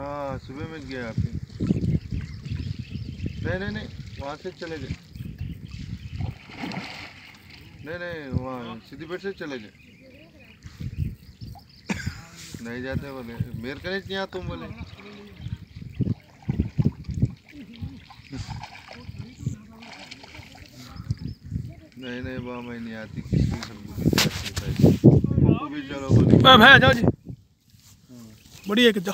हाँ सुबह में गया आपके। नहीं वहाँ से चले गए। नहीं वहाँ सीधी पेट से चले गए। नहीं जाते बोले, मेरे को नहीं यहाँ तुम बोले। नहीं वहाँ मैं नहीं आती, किसी सबको भी चलो बोले। भाई जाओ जी, बढ़िया जाओ।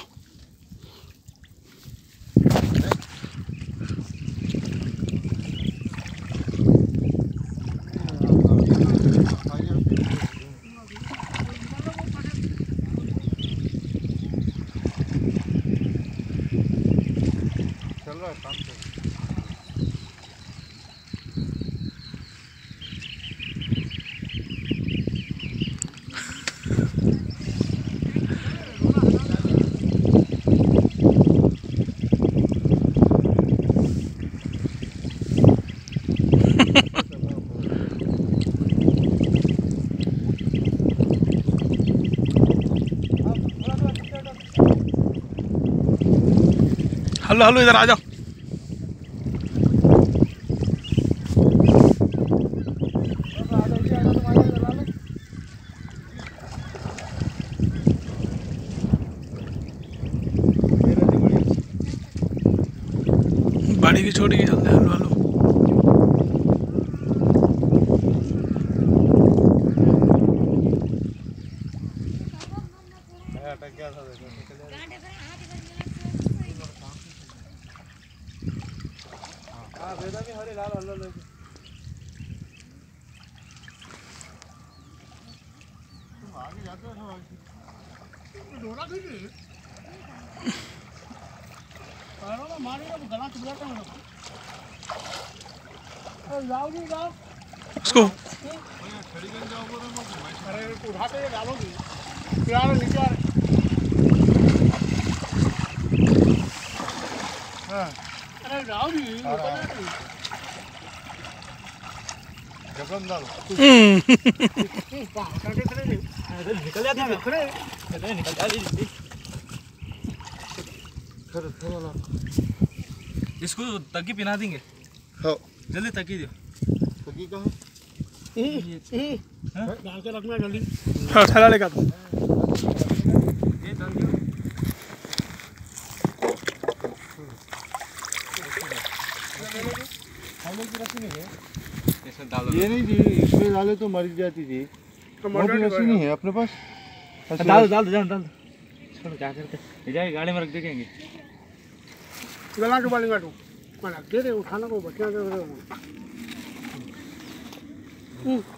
चल रहा है काम से। हेलो हेलो, इधर आ जाओ। बाड़ी की छोटी की चलते हैं। Hello hello. आगे जाते हो डोरा खींचे मारेगा तो गला चुभलाता है जाओ जी जाओ उसको। अरे उठाते हुए डालोगी यार नीचे आ रहे। अरे जाओ जी जबरन डालो। निकल जाती है निकल जाती। इसको तकी पिना देंगे। हाँ जल्दी तकी दो। तकी कहाँ? डाल के रखना जल्दी। हाँ थैला लेकर तो। ये डाल दो। ये नहीं जी, इसमें डाले तो मर जाती थी। वो भी रस्सी नहीं है अपने पास। डाल दो छोड़ क्या करते ले जाए गाड़ी में रख देंगे। गला के बाली काटो मैं रख दे उठाना को बचना दे।